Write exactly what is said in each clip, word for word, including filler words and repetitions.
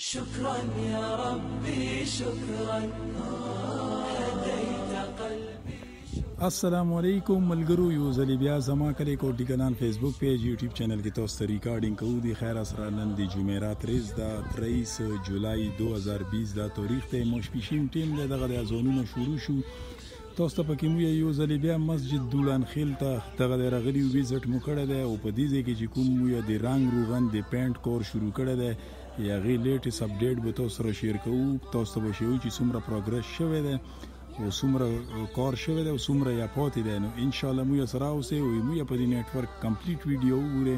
شكرا يا ربي شكرا هديت قلبي. السلام علیکم ملګرو، یو ځل بیا زما کلی کوټی کانال فیسبوک پیج یوټیوب چینل کې تاسو ته ریکارډینګ کوو. د خیر اسرا نن د جمعرات ریز دا تریس جولای دو هزار بیس دا تاریخ ته مشپیشیم ټیم له دغه د ازونونو شروع شو. تاسو ته پکې مو یو ځل بیا مسجد دولان خیل ته دغه د رغلی ویزټ مو کړی دی او په دې ځای کې چې کوم مو د رنگ روغن د پینټ کور شروع کړی دی یا غي لیټس اپډیټ به تاسو سره شیر کوو. تاسو ته به شي چې څومره پروګرس شوی دی او څومره کار شوی دی او څومره یا پاتې دی. نو ان شاء الله مو سره اوسئ او مو په دې نیټورک کمپلیټ ویډیو وګورئ.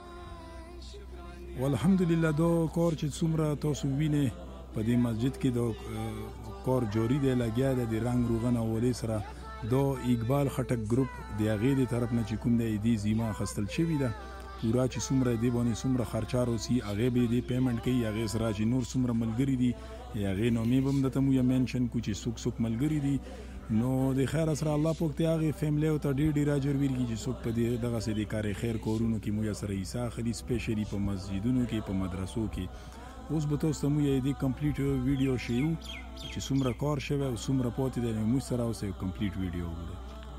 والحمدلله دا کار چې څومره تاسو وینئ په دې مسجد کې دا کار جاری دی لګیا دی د رنگ روغن اولې سره. دا اقبال خټک ګروپ د هغې د طرف نه چې کوم دی دې زیمه اخیستل شوې ده. پورا چې څومره دی باندې څومره خرچار اوسي هغې به یې دې پیمنټ کوي. هغې سره چې نور څومره ملګري دي هغې نامې به هم درته مو مینشن کړو چې څوک څوک ملګري دي. نو د خیر سره الله پاک د هغې فیملیو ته ډېر ډېر اجر ورکړي چې څوک په دې دغسې د کار خیر کارونو کې مو سره حصه اخلي، سپیشلي په مسجدونو کې په مدرسو کې. اوس به تاسو ته مو یې دې کمپلیټ ویډیو ښیو چې څومره کار شوی او څومره پاتې دی. نو موږ سره اوسئ کمپلیټ ویډیو وګورئ.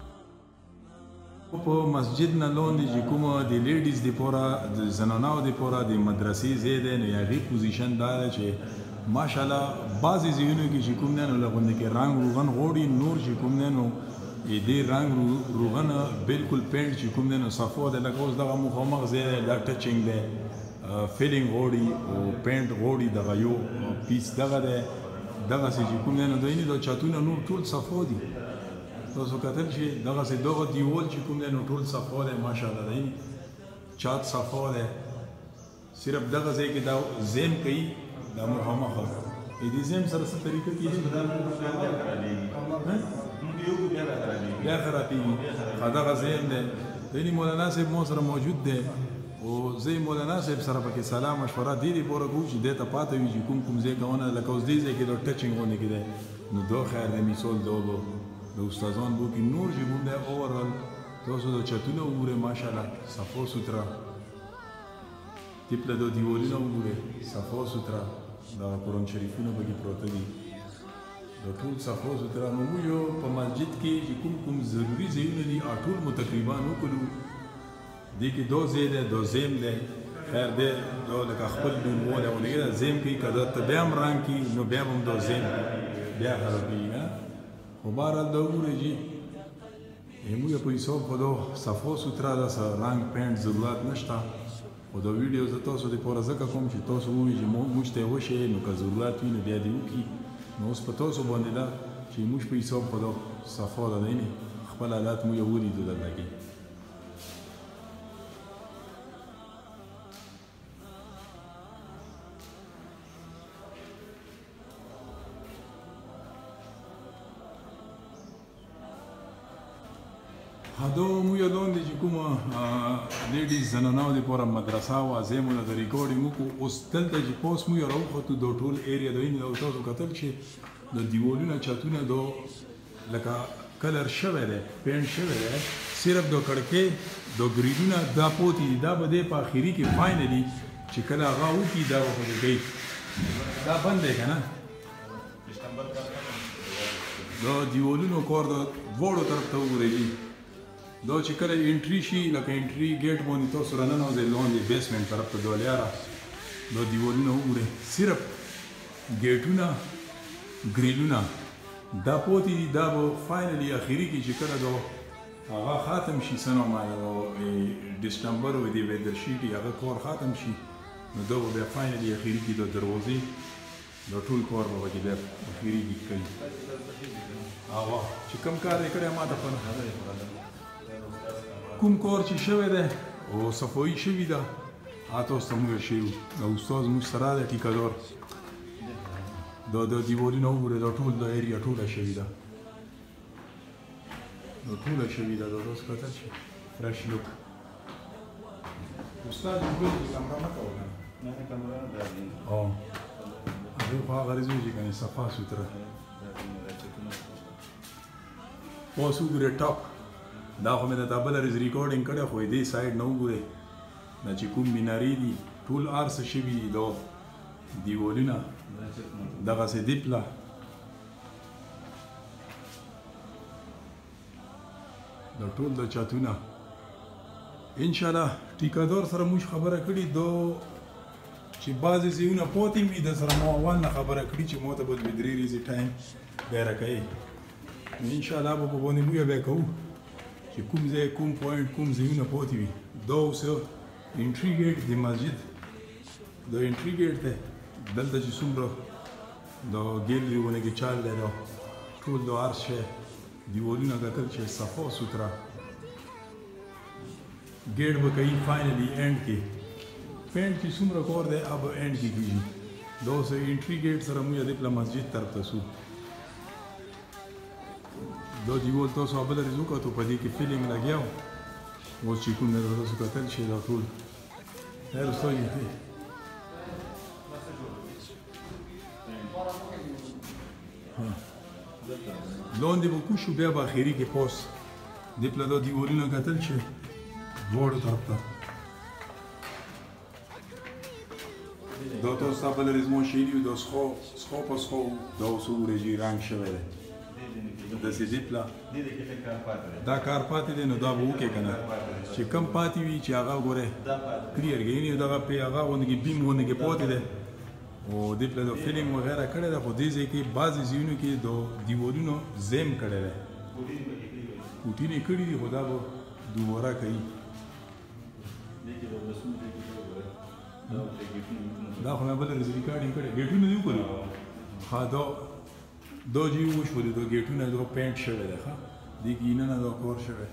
په مسجد نه لاندې چې کومه د لیډیز دپاره د زنانو دپاره د مدرسې ځای دی نو هغې پوزیشن دا ده چې ماشاءالله بعضې ځایونو کې چې کوم دی نو لغوندې کې رنګ روغن غواړي، نور چې کوم دی نو دې رنګ روغن بالکل پینټ چې کوم دی نو صفا دی. لکه اوس دغه مخامخ ځای دی دا ټچنګ دی، فیلینګ غواړي او پینټ غواړي. دغه یو پیس دغه دی دغسې چې کوم دی نو دوی دا چتونه نور ټول صفا دي. تاسو کتل چې دغسې دغه دیوال چې کوم دی نو ټول صفا دی ماشاءالله دی، چات صفا دی. صرف دغه ځای کې دا زیم کوي دا مخامخه دې زیم سره څه طریقه کېږي بیا خرابېږي. دغه زیم دی دی مولانا صاحب مو سره موجود دی او زه مولانا صاحب سره پکې سلام مشوره دې دپاره کوو چې دې ته پاته وي چې کوم کوم ځای کوونه لکه اوس دې ځای کې دا ټچنګ غوندې کې دی نو دا خیر دی مثال دا به د استادان بو کې نور چې کوم دی اوورال تاسو د چتونه وګورئ ماشاءالله صفا سوتره تیپله د دیوالونه وګورئ صفا سوتره د قرآن شریفونه پکې پروته دي دا ټول صفا سوتره. نو موږ یو په مسجد کې چې کوم کوم ضروري ځایونه دي ټول مو تقریبا وکړو. دې کې دا ځای دی دا زیم دی خیر دی دا لکه خپل ډولوالی او لګې دا زیم کوي که دا ته بیا هم رنګ کړي نو بیا به هم دا زیم بیا خرابېږي نه. خو بهرحال دا وګورئ چې موږ په حساب خو دا صفا سوتره ده څه رنګ پینټ ضرورت نشته. خو دا ویډیو زه تاسو دپاره ځکه کوم چې تاسو ووایئ چې موږ ته یې وشئ نو که ضرورت وي نو بیا دې وکړي. نو اوس په تاسو باندې ده چې موږ په حساب خو دا صفا ده دی خپل حالات مو یې ولیدو دلته کې. دا مو یې لاندې چې کومه لیډیز زنانو دپاره مدرسه وه ځای مو له د ریکارډینګ وکړو. اوس دلته چې پاس مو یې راوخوتو دا ټول ایریا دی نو تاسو کتل چې د دیوالونه چتونه دا لکه کلر شوی دی پینټ شوی دی. صرف دا کړکۍ دا ګریډونه دا پوتې دي دا به دی په اخري کې فاینلي چې کله هغه وکړي دا به خو د ګیټ دا بند دی که نه. دا دیوالونو کار د دواړو طرف ته وګورئ دا چې کله انټري شي لکه انټري ګیټ باندې تاسو راننوځئ لاندې بیسمنټ طرف ته دا لیاره دا دیوالونه وګورئ صرف ګیټونه ګریلونه دا پوتې دي دا به فاینلي اخري کې چې کله دا هغه ختم شي څه نومه ډسمبر و دې ویدر شیټ هغه کار ختم شي نو دا به بیا فاینلي اخري کې دا دروازې دا ټول کار به پکې بیا اخري کې کوي. هغه چې کوم کار یې کړی ما ته په کوم کار چې شوی دی او صفایي شوي ده هغه تاسو ته موږ ښیو. دا استاد موږ سره دی ټیکهدار دا د دیوالونه وګورئ دا ټول دا ایریا ټوله شوي ده دا ټوله شوي ده دا تاسو کتل چې فرش لوک. استاد موږ کامره مه کوه که نه هغې خو هغه غرض وي چې کنې صفا سوتره اوس وګورئ ټاپ دا خو مې د تا بله ورځ ریکارډینګ کړی خو دې سایډ نه وګورئ دا چې کوم مینارې دي ټول هر څه شوي دي دا دیوالونه دغسې دیپله د ټول د چتونه انشاءالله ټیکادار سره موږ خبره کړې دو چې بعضې ځایونه پاتې وي د سره مو اول نه خبره کړي چې ما ته به دوې درې ورځې ټایم بیا راکوي نو انشاءالله به په باندې موږ بیا کوو چې کوم ځای کوم پوینټ کوم ځایونه پاتې وي دا اوس انټري ګیټ د مسجد د انټري ګیټ دی دلته چې څومره د ګیلري ونه کې چال دی دا ټول د هر شی دیوالونه کتل چې صفا سوتره ګیټ به کوي فاینلي اینډ کې پینټ چې څومره کار دی هغه به اینډ کې کېږي دا اوس انټري ګیټ سره موږ د پله مسجد طرف ته سو دا دیوال تاسو بله ورځ وکتو په دې کې فلم لګیا و اوس چې کوم دی تاسو کتل شي دا ټول خیر استاد لاندې به کوشو بیا به اخري کې پاس دې پله دا دیوالونه کتل چې دواړو طرف ته دا تاسو ته بله ورځ ما ښیلي وو دا څښا څښا په څښا دا اوس ورېجې رنګ شوی دی داسې دې پله دا کار پاتې دی نو دا به وکړې که نه چې کم پاتې وي چې هغه ګورې کلیر کړي یعنې دغه پې هغه غوندې کې بیم غوندې کې پاتې دی او دې پله د فلم وغیره کړی ده خو دې ځای کې بعضې ځایونو کې د دیوالونو زیم کړی دی پوټین یې کړي دي خو دا به دوباره کوي دا خو مې بله ورځ ریکارډینګ کړی ګیټونه دې وکړي ها دا دا چې وشولې دا ګیټونه دا پینټ شوی دی ښه دې کې نه نه دا کار شوی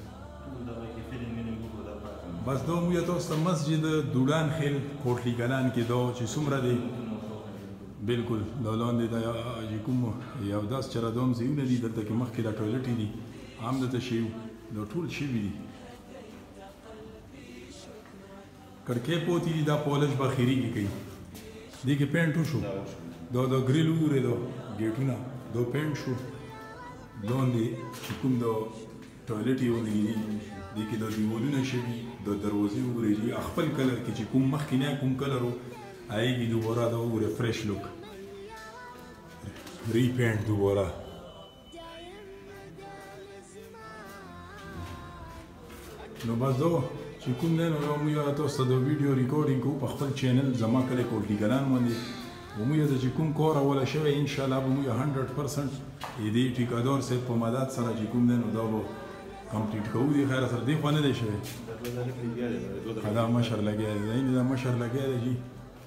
بس دا موږ تاسو ته مسجد دوډان خیل کوټلي کلان کې دا چې څومره دی بالکل دا لاندې دا چې کوم یو داس چېرې دوم ځایونه دي دلته کې مخکې دا ټوایلټ دي هم دلته شوي دا ټول شوي دي کړکۍ پوتې دي دا پالش به اخري کې کوي دې کې پینټ وشو دا دا ګریل وګورئ دا ګیټونه دا پینټ شو لاندې چې کوم دا ټوایلټ یې ونې دي دې کې دا دیوالونه شوي دا دروازې وګورئ چې خپل کلر کې چې کوم مخکینی کوم کلر و آئیگی دوباره دا وګوره فرش لوک ریپینټ دوباره نو بس دا چې کوم دی نو موږ تاسو ته د ویډیو ریکارډینګ کوو په خپل چینل زما کلی کوټلي کلان باندې و موږ ته چې کوم کار اوله شوی انشاءالله به موږ هنډرډ پرسنټ دې ټیکادار صاحب په مدد سره چې کوم دی نو دا به کمپلیټ کوو دې خیر سره دې خوا نه دی شوی دا مشر لګیا دی دا مشر لګیا دی جي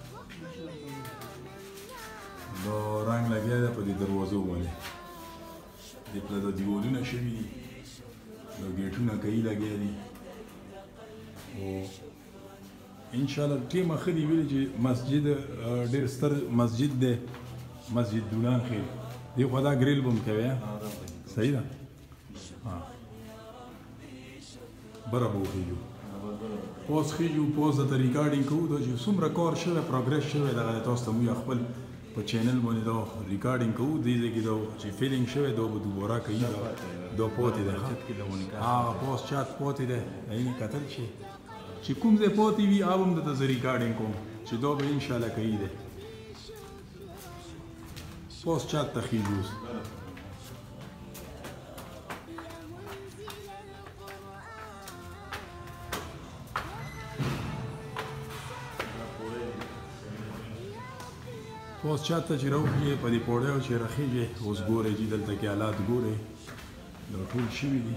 دا رنګ لګیا دی په دې دروازو باندې دې پله دا دیوالونه شوي دي دا ګیټونه کوي لګیا دي او انشاءالله ټیمه ښه دي ویلې چې مسجد ډېر ستر مسجد دی مسجد دولان خیل دې خوا دا ګریل به هم کوي صحیح ده بره به وخېږو پوس خېږو پوس درته ریکارډینګ کوو دا چې څومره کار شوی پروګرس شوی دغه تاسو ته موږ خپل په چینل باندې دا ریکارډینګ کوو دې ځای کې دا چې فیلینګ شوی دا به دوباره کوي دا دا پاتې دی هغه پوس چات پاتې دی یعنې کتل شي چې کوم ځای پاتې وي هغه هم درته زه ریکارډینګ کوم چې دا به انشاءالله کوي دی پوس چات ته خېږو اوس اوس چاته چې راوخېږې په دې پوړیو چې راخېږې اوس ګورئ چې دلته کې حالات ګورئ دا ټول شوي دي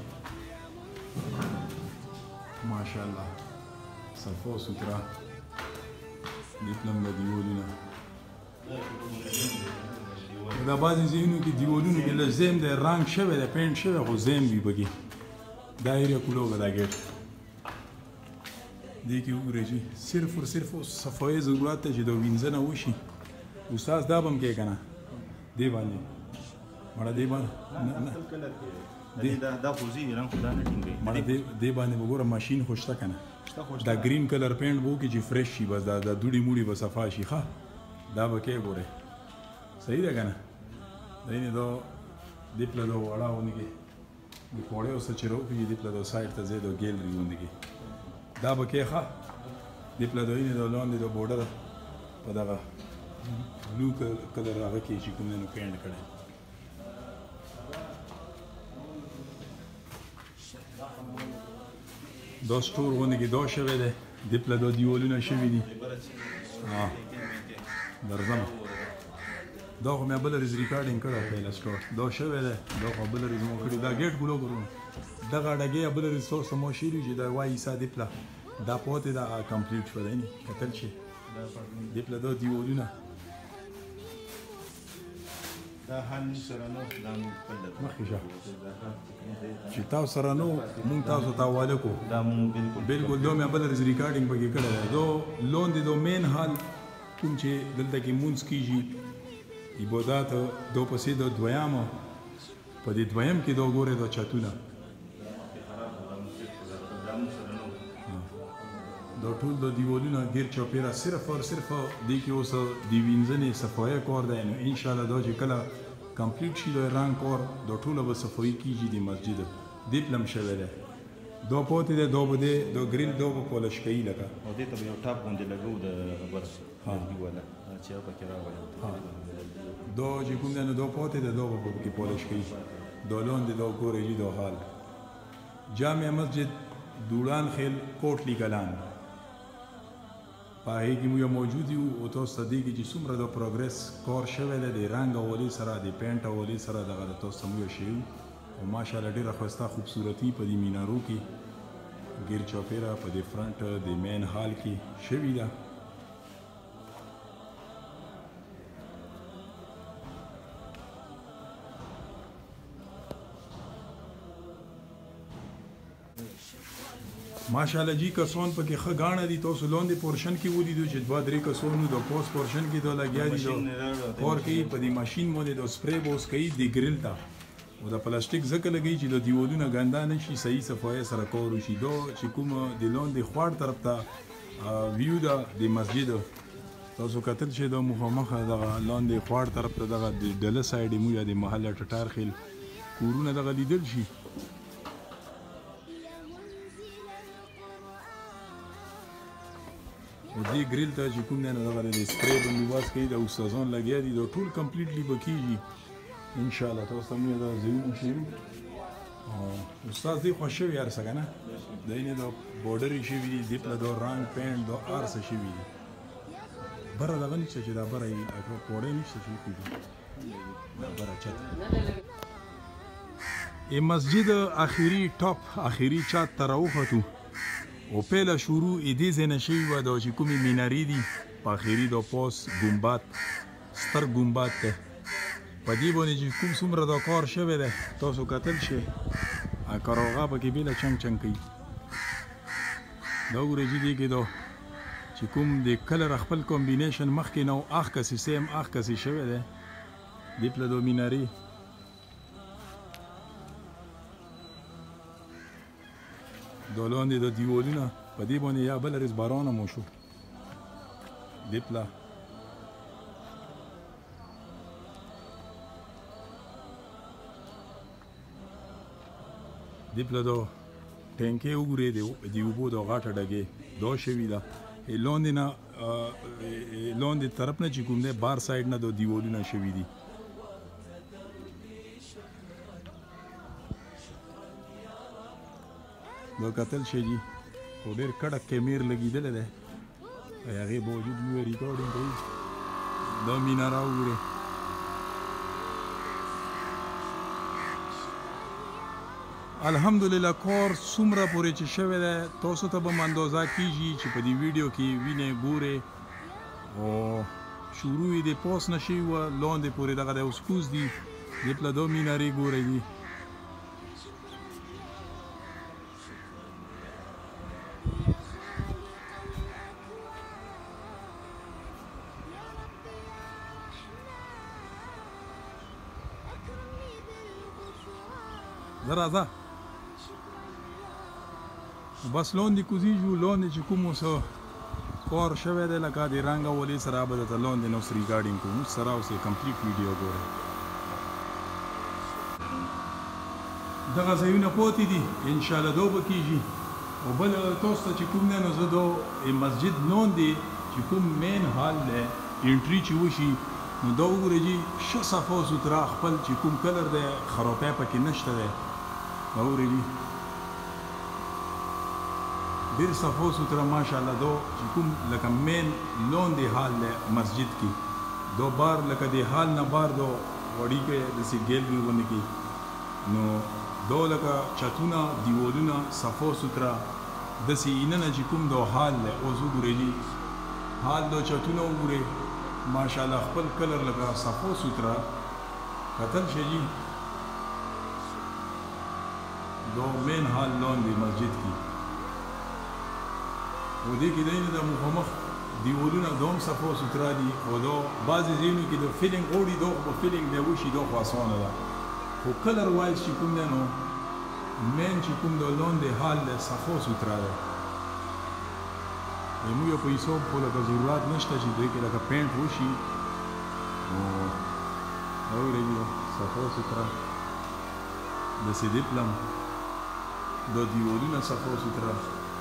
ماشاءالله صفا سوتره دیپلم د دیوالونه دا بعضې ځایونو کې دیوالونو کې لږ زیم دی رنګ شوی دی پینټ شوی خو زیم وي پکې دا ایریا کولوګه دا ګیټ دې کې وګورئ چې صرف اور صرف صفایي ضرورت دی چې دا وینځنه وشي استاد دا به هم کوې که نه دې باندې مړه دې باندې مړه دې باندې به ګوره ماشین خو شته که نه دا ګرین کلر پینټ به وکړي چې فرش شي بس دا دوړي موړي به صفا شي ښه دا به کوې ګورې صحیح ده که نه دینې دا دې پله دا وړه غوندې کې د پوړې اوسه چې راوخېږي دې پله دا سایډ ته ځای دا ګیلري غوندې کې دا به کوې ښه دې پله دا اینې دا لاندې دا بورډر په دغه بلو کلر هغه کې چې کوم دی نو پینټ کړی دا سټور غوندې کې دا شوی دی دې پله دا دیوالونه شوي دي درځم دا خو مې بله ریز ریکارډینګ کړی پهله سټور دا شوی دی دا خو بله ریز مو کړي دا ګیټ ګلو ګرونه دغه ډګې بله ریز څو څه مو شوي چې دا وایي عیسی دې پله دا پاتې دا کمپلیټ شو دی نه کتل شي دې پله دا دیوالونه دا هم سره نو دا مخکې شه چې تاسو سره نو مونږ تاسو ته حواله کوو دا مونږ بالکل بالکل دا مې بله ریز ریکارډینګ پکې کړی دی دا لون دی دا مین حال کوم چې دلته کې مونځ کېږي عبادات دا پسې دا دویمه په دې دویم کې دا ګورې دا چتونه دا ټول د دیوالونه ګیر چاپیره صرف او صرف دې کې اوس د وینځنې صفایي کار دی نو انشاءالله دا چې کله کمپلیټ شي د رنګ کار دا ټوله به صفایي کېږي د مسجد دې پلم شوی دی دا پاتې دی دا به دی دا ګریل دا به پالش کوي لکه او دې ته به یو ټاپ غوندې لګو د ربر دیواله چې هغه پکې راوړی دا چې کوم دی نو دا پاتې دی دا به پکې پالش کوي دا لاندې دا ګورئ دا حال جامع مسجد دوړان خیل کوټلی کلان په هغې کې موږ موجود یو او تاسو ته دې کې چې څومره د پروګرس کار شوی دی د رنګ اولې سره د پینټ اولې سره دغه د تاسو ته موږ ښیو او ماشاءالله ډېره ښایسته خوبصورتي په دې مینارو کې ګیر چاپیره په دې فرنټ د مین هال کې شوې ده ماشاءالله جی کسان پکې ښه ګاڼه دي تاسو لاندې پورشن کې ولیدو چې دوه درې کسانو د پوس پورشن کې دا لګیا دي کار کوي په دې ماشین باندې د سپری بوس کوي د ګریل ته او د پلاستیک ځکه لګوي چې د دیوالونه ګنده نه شي صحیح صفایي سره کار وشي دا چې کوم د لاندې خواړ طرف ته ویو ده د مسجد تاسو کتل چې د مخامخ دغه لاندې خواړ طرف ته دغه د ډله سایډ مو یا د محله ټټار خیل کورونه دغه لیدل شي او دې ګریل ته چې کوم دی نو دغه د سپری بندوبست کوي د استادان لګیا دي دا ټول کمپلیټلی به کېږي انشاءالله تاسو ته موږ دا ځایونه ښیو استاد دې خوښ شوي هر څه که نه دی نه دا بورډر یې شوي دي دې پله دا رنګ پینټ دا هر څه شوي دي بره دغه نشته چې دا بره یې پوړی نشته چې وکړي دا بره چت ای مسجد آخري ټاپ آخري چت ته راوختو او پیله شروع ای دې ځای نه شوي وه دا چې کومې مینارې دي په آخري دا پاس ګمبات ستر ګمبات دی په دې باندې چې کوم څومره دا کار شوی دی تاسو کتل شئ کاروغه پکې بیله چنګ چنګ کوي دا وګورئ چې دې کې دا چې کوم د کلر خپل کمبینیشن مخکې نه و اخ کسې سیم اخ کسې شوی دی دې پله دا مینارې دا لاندې د دیوالونه په دې باندې یا بله ورځ باران هم وشو دې پله دې پله دا ټینکۍ وګورئ د اوبو دا غاټه ډګې دا شوي ده لاندې نه لاندې طرف نه چې کوم دی بار سایډ نه دا دیوالونه شوي دي دا کتل شي جي خو ډېر کډک کیمیر لګېدلی دی هغې باوجود موږ ریکارډینګ کوي دا میناره وګورئ الحمدلله کار څومره پورې چې شوی دی تاسو ته به هم اندازه کېږي چې په دې ویډیو کې وینئ ګورئ او شروع یې د پاس نه شوي وه لاندې پورې دغه دی اوس کوز دي دې پله دا مینارې ګورئ دي زه راځه بس لاندې کوزیږو لاندې چې کوم اوس کار شوی دی لکه د رنګ اولې سره به درته لاندې نه اوس ریکارډینګ کوو اوس سره اوس یې کمپلیټ ویډیو ګورئ دغه ځایونه پاتې دي انشاءالله دا به کېږي او بل تاسو ته چې کوم دی نو زه دا مسجد لاندې چې کوم مین هال دی انټری چې وشي نو دا وګورئ جی ښه صفا سوتره خپل چې کوم کلر دی خرابی پکې نشته دی دا وګورئ جی ډېر صفا سوتره ماشاءالله دا چې کوم لکه مین لون دی حال دی مسجد کې دا بار لکه د حال نه بار دا وړیکې داسې ګیلګل غوندې کې نو دا لکه چتونه دیوالونه صفا سوتره داسې اینه چې کوم دا حال دی اوس وګورئ جی حال دا چتونه وګورئ ماشاءالله خپل کلر لکه صفا سوتره کتل شي جی دا مین حال لون دی مسجد کې و دې کې دی نه د مخامخ دیوالونه دوم صفا سوتره دي او دا بعضې ځایونو کې د فیلینګ غواړي دا خو به فیلینګ بیا وشي دا خو اسانه ده خو کلر وایز چې کوم دی نو مین چې کوم د لون دی حال دی صفا سوتره دی موږ په حساب خو لکه ضرورت نشته چې دوی کې لکه پینټ وشي نو اورئ صفا سوتره داسې دی پلان دا دیوالونه صفا سوتره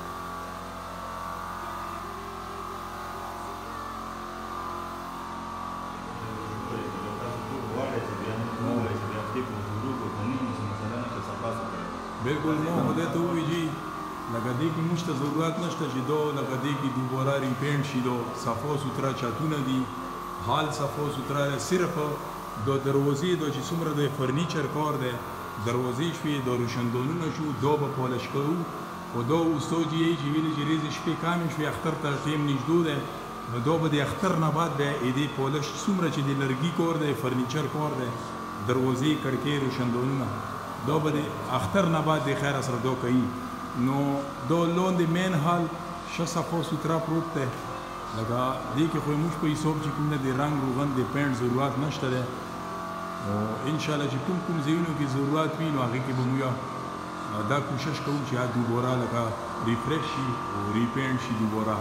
بالکل مو خدای ته ووایي جی لکه دې کې موږ ته ضرورت نشته چې دا لکه دې کې دوباره ریپینټ شي دا صفا سوتره چتونه دي حال صفا سوتره دی صرف دا دروازې دا چې څومره د فرنیچر کار دی دروازې شوې دا روشندانونه شو دا به پالش کوو خو دا استاد یې چې ویلي چې ریزې شپې کمې شوې اختر ته ټیم نږدې دی نو دا به د اختر نه بعد بیا دې پالش څومره چې د لرګي کار دی فرنیچر کار دی دروازې کړکۍ روشندانونه دا به د اختر نه بعد د خیر سره دا کوي نو دا لون د مین حال ښه صفا سوتره پروت دی لکه دې کې خو موږ په حساب چې کوم نه د رنګ روغن د پینټ ضرورت نشته دی نو انشاءالله چې کوم کوم ځایونو کې ضرورت وي نو هغې کې به موږ دا کوشش کوو چې دوباره لکه ریفریش شي او ریپینټ شي دوباره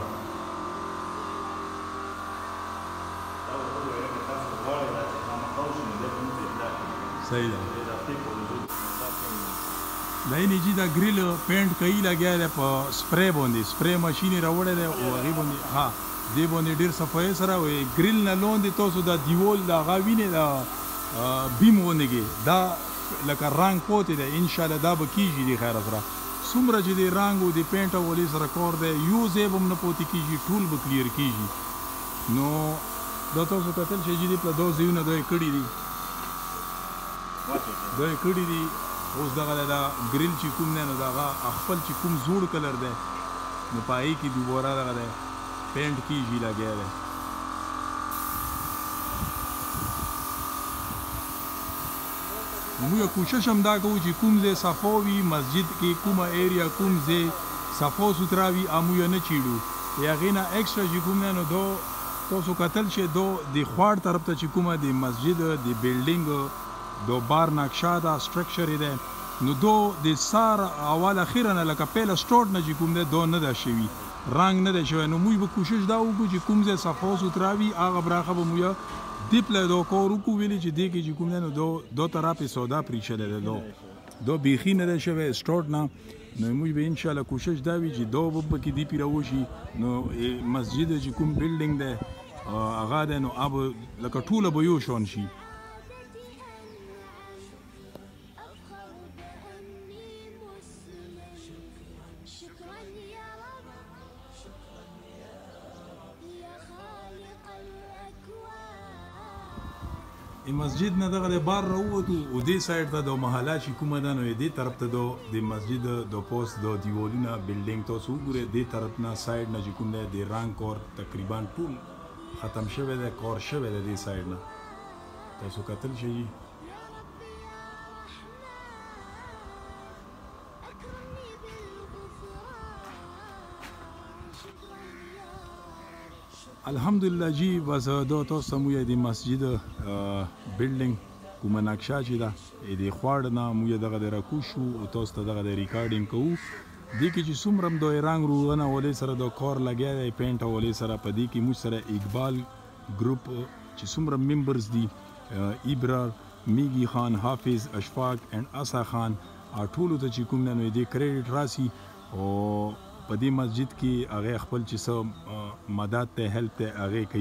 صحیح ده دا یې جی دا ګریل پینټ کوي لګیا دی په سپری باندې سپری ماشین یې راوړی دی او هغې باندې ها دې باندې ډېر صفایي سره وایي ګریل نه لاندې تاسو دا دیوال د هغه وینې دا بیم غوندې کې دا لکه رنګ پاتې دی انشاءالله دا به کېږي د خیر سره څومره چې د رنګ او د پینټ او ولې سره کار دی یو ځای به هم نه پاتې کېږي ټول به کلیر کېږي نو دا تاسو کتل شئ چې دې په دا ځایونه دا یې کړي دي دا یې کړي دي اوس دغه دا ګریل چې کوم دی نو د هغه خپل چې کوم زوړ کلر دی نو په هغې کې دوباره دغه دی پینټ کېږي لګیا دی موږ کوشش هم دا کوو چې کوم ځای صفا وي مسجد کې کومه ایریا کوم ځای صفا سوتره وي موږ نه چیړو د هغې نه ایکسټرا چې کوم دی نو دا تاسو کتل شئ دا د خواړ طرف ته چې کومه د مسجد د بیلډینګ دو بار نقشه دا سټرکچر دی نو دو د سار اول اخیره نه لکه پیله سټارټ نه چې کوم دی دو نه ده شوي رنګ نه دی شوی نو موږ به کوشش دا وکړو چې کوم ځای صفا سوتره وي هغه براخه به موږ دې پله دا کار وکړو ویلې چې دې کې چې کوم دی نو دو دو طرف یې سودا پرېښلی دی دو دو بیخي نه دی شوی سټارټ نه نو موږ به انشاءالله کوشش دا وي چې دو به پکې دې پې راوشي نو مسجد چې کوم بلډینګ دی هغه دی نو هغه به لکه ټوله به یو شان شي مسجد نه دغه بار راووتو او دې سایډ ته د محله چې کومه ده نو دې طرف ته د مسجد د پوسټ د دیوالونه بلډینګ تاسو وګورئ دې طرف نه سایډ نه چې کوم دی د رنګ کار تقریبا ټول ختم شوی دی کار شوی دی دې سایډ نه تاسو کتل شئ الحمدلله جی بس دا تاسو موږ د مسجد بلډینګ کومه نقشه چې ده د خواړ نه موږ دغه د راکوشو او تاسو ته دغه د ریکارډینګ کوو دې کې چې څومره هم د رنګ روغنه ولې سره د کار لګیا دی پینټ ولې سره په دې کې موږ سره اقبال ګروپ چې څومره ممبرز دي ابرار میږي خان حافظ اشفاق اینڈ اسا خان ټولو ته چې کوم نه نو دې کریډټ راسي او په دې مسجد کې هغه خپل چې څه مدد ته هیلپ ته هغه کوي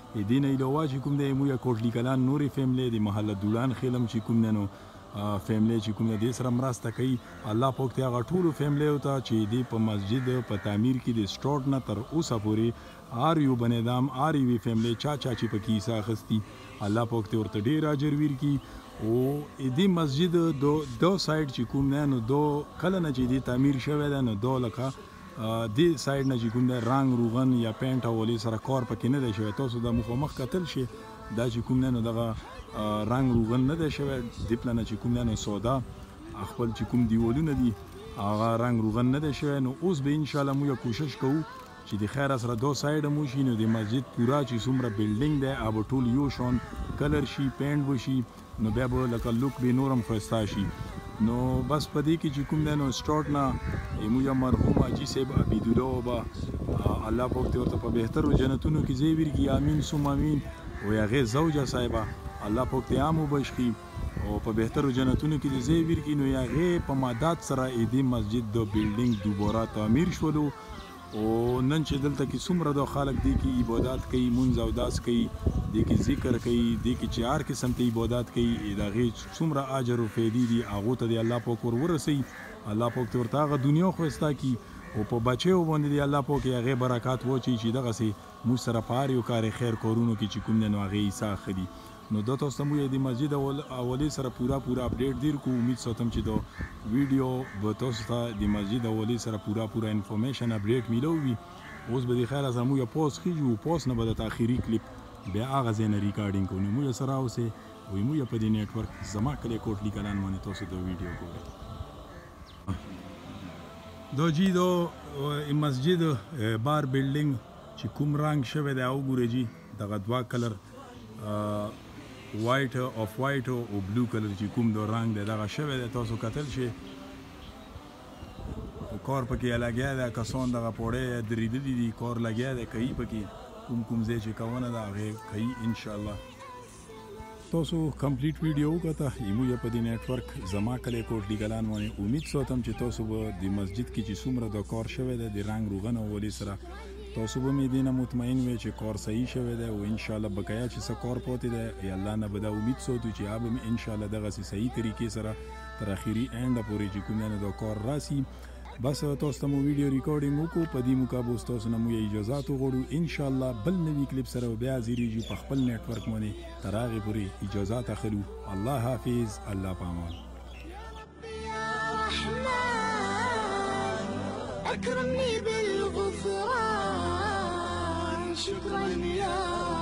دین ایلوا چې کوم دی موږ کوټلی کلان نورې فیملی د محله دولان خیلم چې کوم دی نو فیملی چې کوم دی سره مرسته کوي الله پاک ته هغه ټولو فیملیو ته چې دی په مسجد په تعمیر کې د سټاټ نه تر اوسه پورې آر یو بنظام آر یو فیملی چا چا چې په کې حصه اخیستي الله پاک ته ورته ډېر اجر ورکړي او دې مسجد دو دو سایډ چې کوم دی نو دو کله نه چې دی تعمیر شوی دی نو دو لکه دې سایډ نه چې کوم دی رنګ روغن یا پینټ او ولې سره کار پکې نه دی شوی تاسو د مخامخ کتل شي دا چې کوم دی نو دغه رنګ روغن نه دی شوی دې پله نه چې کوم دی نو سودا خپل چې کوم دیوالونه دي هغه رنګ روغن نه دی شوی نو اوس به انشاءالله موږ کوشش کوو چې د خیر سره دو سایډ مو شي نو د مسجد پورا چې څومره بلډینګ دی هغه به ټول یو شان کلر شي پینټ وشي نو بیا به لکه لوک به نورم ښایسته شي نو بس په دې کې چې کوم دی نو سټاټ نه موږ مرحوم حاجي صاحب عبیدالله به الله پاک ته ورته په بهترو جنتونو کې ځای ورکړي امین ثم امین او هغې زوجه صاحبه الله پاک ته عام وبخښي او په بهترو جنتونو کې ځای ورکړي نو هغې په مدد سره دې مسجد د بلډینګ دوباره تعمیر شولو او نن چې دلته کې څومره د خلک دی کې عبادت کوي مونځ او داس کوي دی کې ذکر کوي دی کې چې هر قسم ته عبادت کوي د هغې څومره اجر او فایدې دي هغو ته د الله پاک ور ورسوي الله پاک ته ورته هغه دنیا ښایسته کړي او په بچیو باندې د الله پاک هغې برکات واچوي چې دغسې موږ سره په هر یو کار خیر کارونو کې چې کوم دی نو هغې حصه اخلي نو دا تاسو ته موږ د مسجد اولې سره پورا پورا اپډیټ دیر کو امید ساتم چې دا ویډیو به تاسو ته د مسجد اولې سره پورا پورا انفارمیشن اپډیټ میلو وي اوس به د خیر سره موږ پوس خېږو پوس نه به د تاخیري کلیپ بیا هغه ځای نه ریکارډینګ کوو نو موږ سره اوسئ وایي موږ په دې نیټورک زما کلی کوټلي کلان باندې تاسو د ویډیو ګورئ دا جی دا مسجد بار بلډینګ چې کوم رنګ شوی دی وګورئ جی دغه دوه کلر وایټ اف وایټ او بلو کلر چې کوم دو رنګ دی دغه شوی دی تاسو کتل شي کار پکې لګیا دی کسان دغه پوړې درېدلي دي کار لګیا دی کوي پکې کوم کوم ځای چې کوونه ده هغې کوي انشاءالله تاسو کمپلیټ ویډیو وکته موږ په دې نیټورک زما کلی کوټلي کلان باندې امید ساتم چې تاسو به د مسجد کې چې څومره د کار شوی دی د رنګ روغن او ولې سره تاسو به مې دې نه مطمئن وئ چې کار صحیح شوی دی او انشاءالله بقایا چې څه کار پاتې دی الله نه به دا امید ساتو چې هغه به انشاءالله دغسې صحیح طریقې سره تر اخري اینډه پورې چې کوم دی دا کار راسي بس تاسو ته مو ویډیو ریکارډینګ وکړو په دې موقع به اوس تاسو نه مو اجازات وغواړو انشاءالله بل نوي کلیپ سره بیا حاضرېږو په خپل نیټورک باندې تر هغې پورې اجازات اخلو الله حافظ الله په امان أكرمني بالغفران شكرا يا